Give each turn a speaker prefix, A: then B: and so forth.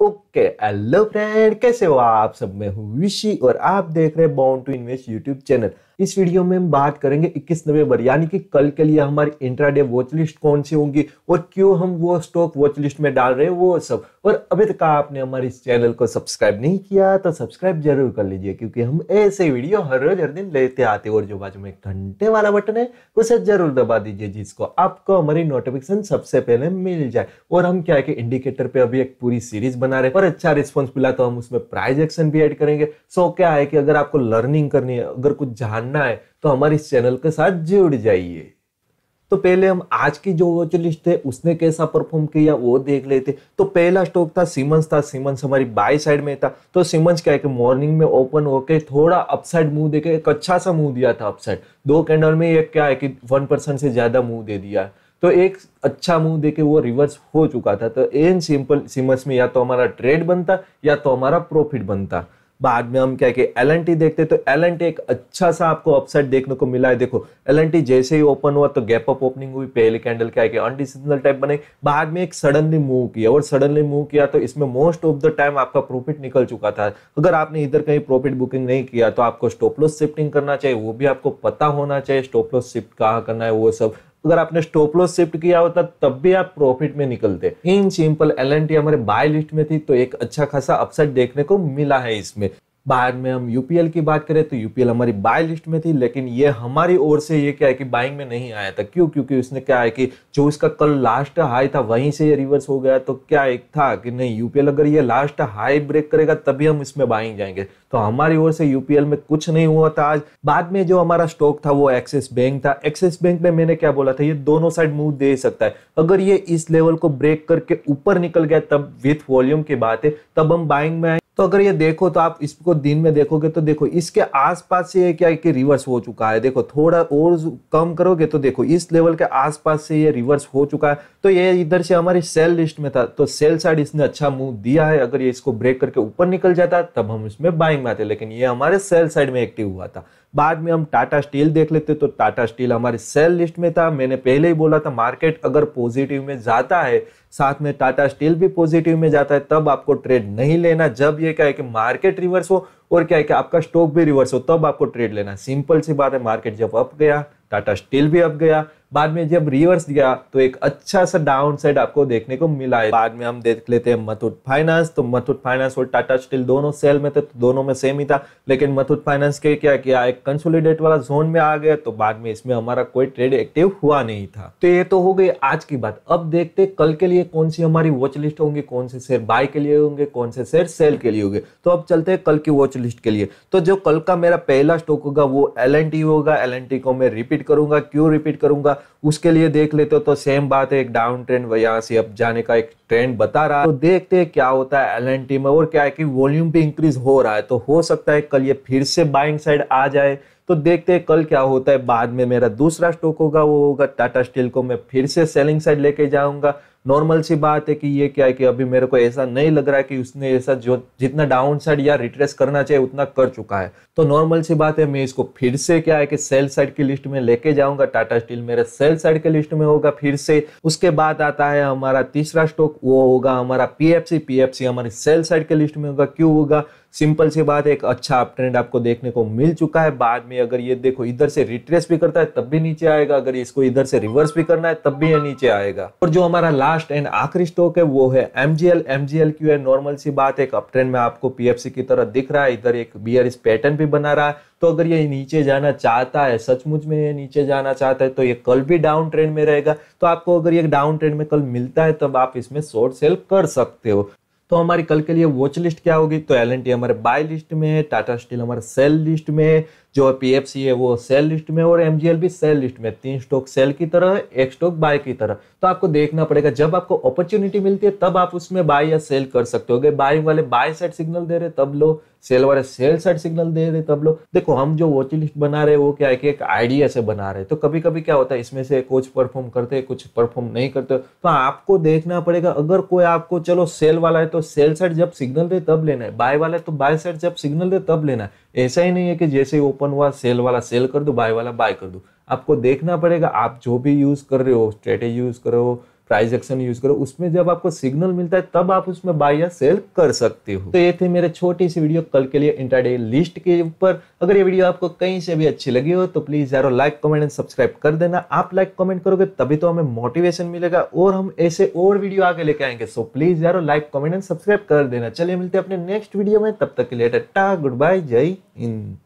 A: Okay hello friend, कैसे हो आप सब। मैं हूँ विशी और आप देख रहे हैं bound to invest YouTube channel. इस वीडियो में हम बात करेंगे 21 नवंबर यानी कि कल के लिए हमारी इंट्राडे वॉच लिस्ट कौन सी होंगी और क्यों हम वो स्टॉक वॉच लिस्ट में डाल रहे हैं वो सब। और अभी तक आपने हमारे इस चैनल को सब्सक्राइब नहीं किया तो सब्सक्राइब जरूर कर लीजिए, क्योंकि हम ऐसे वीडियो हर रोज हर दिन लेते आते हैं। और जो बाजू में एक घंटे वाला बटन है उसे जरूर दबा दीजिए, जिसको आपको हमारी नोटिफिकेशन सबसे पहले मिल जाए। और हम क्या है कि इंडिकेटर पे अभी एक पूरी सीरीज बना रहे हैं और अच्छा रिस्पॉन्स मिला तो हम उसमें प्राइस एक्शन भी ऐड करेंगे। सो क्या है कि अगर आपको लर्निंग करनी है, अगर कुछ जानना है तो हमारे इस चैनल के साथ जुड़ जाइए। तो पहले हम आज की जो वॉच लिस्ट है उसने कैसा परफॉर्म किया वो देख लेते। तो पहला स्टॉक था सीमेंस सीमेंस हमारी बाय साइड में था। तो सीमेंस क्या है कि मॉर्निंग में ओपन होके थोड़ा अपसाइड मूव देके एक अच्छा सा मूव दिया था अपसाइड। दो कैंडल में ये क्या है कि 1% से ज्यादा मूव दे दिया। तो एक अच्छा मूव देके वो रिवर्स हो चुका था। तो इन सिंपल सीमेंस में या तो हमारा ट्रेड बनता या तो हमारा प्रॉफिट बनता। बाद में हम क्या है कि एलएनटी देखते तो एलएनटी एक अच्छा सा आपको अपसाइड देखने को मिला है। देखो एलएनटी जैसे ही ओपन हुआ तो गैप अप ओपनिंग हुई, पहले कैंडल क्या है कि अनडिसिजनल टाइप बने, बाद में एक सडनली मूव किया और सडनली मूव किया तो इसमें मोस्ट ऑफ द टाइम आपका प्रॉफिट निकल चुका था। अगर आपने इधर कहीं प्रॉफिट बुकिंग नहीं किया तो आपको स्टॉप लॉस शिफ्टिंग करना चाहिए, वो भी आपको पता होना चाहिए स्टॉप लॉस शिफ्ट कहाँ करना है वो सब। अगर आपने स्टॉप लॉस शिफ्ट किया होता तब भी आप प्रॉफिट में निकलते। इन सिंपल एलएनटी हमारे बाय लिस्ट में थी तो एक अच्छा खासा अपसाइड देखने को मिला है इसमें। बाद में हम यूपीएल की बात करें तो यूपीएल हमारी बाय लिस्ट में थी, लेकिन ये हमारी ओर से ये क्या है कि बाइंग में नहीं आया था। क्यों? क्योंकि उसने क्या है कि जो इसका कल लास्ट हाई था वहीं से ये रिवर्स हो गया। तो क्या एक था कि नहीं, यूपीएल अगर ये लास्ट हाई ब्रेक करेगा तभी हम इसमें बाइंग जाएंगे। तो हमारी ओर से यूपीएल में कुछ नहीं हुआ था आज। बाद में जो हमारा स्टॉक था वो एक्सिस बैंक था। एक्सिस बैंक में मैंने क्या बोला था, ये दोनों साइड मूव दे सकता है। अगर ये इस लेवल को ब्रेक करके ऊपर निकल गया तब विथ वॉल्यूम की बात है, तब हम बाइंग में आए। तो अगर ये देखो तो आप इसको दिन में देखोगे तो देखो इसके आसपास से ये क्या है कि रिवर्स हो चुका है। देखो थोड़ा और कम करोगे तो देखो इस लेवल के आसपास से ये रिवर्स हो चुका है। तो ये इधर से हमारी सेल लिस्ट में था तो सेल साइड इसने अच्छा मूव दिया है। अगर ये इसको ब्रेक करके ऊपर निकल जाता तब हम इसमें बाइंग में आते, लेकिन ये हमारे सेल साइड में एक्टिव हुआ था। बाद में हम टाटा स्टील देख लेते तो टाटा स्टील हमारे सेल लिस्ट में था। मैंने पहले ही बोला था मार्केट अगर पॉजिटिव में जाता है साथ में टाटा स्टील भी पॉजिटिव में जाता है तब आपको ट्रेड नहीं लेना। जब ये क्या है कि मार्केट रिवर्स हो और क्या है कि आपका स्टॉक भी रिवर्स हो तब आपको ट्रेड लेना। सिंपल सी बात है, मार्केट जब अप गया टाटा स्टील भी अप गया, बाद में जब रिवर्स गया तो एक अच्छा सा डाउन साइड आपको देखने को मिला है। बाद में हम देख लेते हैं मुथूट फाइनेंस। तो मुथूट फाइनेंस और टाटा स्टील दोनों सेल में थे तो दोनों में सेम ही था, लेकिन मुथूट फाइनेंस के क्या किया एक कंसोलिडेट वाला जोन में आ गया तो बाद में इसमें हमारा कोई ट्रेड एक्टिव हुआ नहीं था। तो ये तो हो गई आज की बात। अब देखते कल के लिए कौन सी हमारी वॉच लिस्ट होंगी, कौन से शेयर बाय के लिए होंगे, कौन से शेयर सेल के लिए होंगे। तो अब चलते हैं कल की वॉच लिस्ट के लिए। तो जो कल का मेरा पहला स्टॉक होगा वो एलएनटी होगा। एलएनटी को मैं रिपीट करूंगा, क्यों रिपीट करूंगा उसके लिए देख लेते हो तो सेम बात है, एक डाउन ट्रेंड यहाँ से अब जाने का एक ट्रेंड बता रहा है। तो देखते हैं क्या होता है एलएनटी में। और क्या है कि वॉल्यूम भी इंक्रीज हो रहा है तो हो सकता है कल ये फिर से बाइंग साइड आ जाए। तो देखते हैं कल क्या होता है। बाद में मेरा दूसरा स्टॉक होगा वो होगा टाटा स्टील को मैं फिर से सेलिंग साइड लेके जाऊंगा। नॉर्मल सी बात है कि ये क्या है कि अभी मेरे को ऐसा नहीं लग रहा है कि उसने ऐसा जो जितना डाउन साइड या रिट्रेस करना चाहिए उतना कर चुका है। तो नॉर्मल सी बात है मैं इसको फिर से क्या है कि सेल साइड की लिस्ट में लेके जाऊंगा। टाटा स्टील मेरे सेल साइड की लिस्ट में होगा फिर से। उसके बाद आता है हमारा तीसरा स्टॉक, वो होगा हमारा पीएफसी। पीएफसी हमारी सेल साइड की लिस्ट में होगा। क्यों होगा? सिंपल सी बात है, एक अच्छा अप ट्रेंड आपको देखने को मिल चुका है। बाद में अगर ये देखो इधर से रिट्रेस भी करता है तब भी नीचे आएगा, अगर इसको इधर से रिवर्स भी करना है तब भी ये नीचे आएगा। और जो हमारा लास्ट एंड आखिरी स्टॉक है वो है एमजीएल। एमजीएल क्यों है? नॉर्मल सी बात है, एक अप ट्रेंड में आपको पीएफसी की तरह दिख रहा है, इधर एक बियरिश पैटर्न भी बना रहा है। तो अगर ये नीचे जाना चाहता है, सचमुच में ये नीचे जाना चाहता है तो ये कल भी डाउन ट्रेंड में रहेगा। तो आपको अगर ये डाउन ट्रेंड में कल मिलता है तब आप इसमें शॉर्ट सेल कर सकते हो। तो हमारी कल के लिए वॉच लिस्ट क्या होगी? तो एलएनटी हमारे बाय लिस्ट में है, टाटा स्टील हमारे सेल लिस्ट में है, जो पीएफसी है वो सेल लिस्ट में और एमजीएल भी सेल लिस्ट में। 3 स्टॉक सेल की तरह है, एक स्टॉक बाय की तरह। तो आपको देखना पड़ेगा, जब आपको अपॉर्चुनिटी मिलती है तब आप उसमें बाय या सेल कर सकते हो। अगर बाय वाले बाय साइड सिग्नल दे रहे तब लो, सेल वाले सेल साइड सिग्नल दे रहे तब लो। देखो हम जो वॉच लिस्ट बना रहे हैं वो क्या है कि एक आइडिया से बना रहे हैं। तो कभी कभी क्या होता है इसमें से कुछ परफॉर्म करते हैं कुछ परफॉर्म नहीं करते। तो आपको देखना पड़ेगा, अगर कोई आपको चलो सेल वाला है तो सेल साइड जब सिग्नल दे तब लेना है, बाय वाला है तो बाय साइड जब सिग्नल दे तब लेना है। ऐसा ही नहीं है कि जैसे ही ओपन हुआ सेल वाला सेल कर दो बाय वाला बाय कर दो। आपको देखना पड़ेगा आप जो भी यूज कर रहे हो, स्ट्रेटेजी यूज कर रहे हो, प्राइस एक्शन यूज करो, उसमें जब आपको सिग्नल मिलता है तब आप उसमें बाय या सेल कर सकते हो। तो ये थे मेरे छोटी सी वीडियो कल के लिए इंट्राडे लिस्ट के ऊपर। अगर ये वीडियो आपको कहीं से भी अच्छी लगी हो तो प्लीज यार लाइक कमेंट एंड सब्सक्राइब कर देना। आप लाइक कमेंट करोगे तभी तो हमें मोटिवेशन मिलेगा और हम ऐसे और वीडियो आगे लेके आएंगे। सो प्लीज यार लाइक कमेंट एंड सब्सक्राइब कर देना। चलिए मिलते हैं अपने नेक्स्ट वीडियो में, तब तक के लिए टाटा गुड बाय जय हिंद।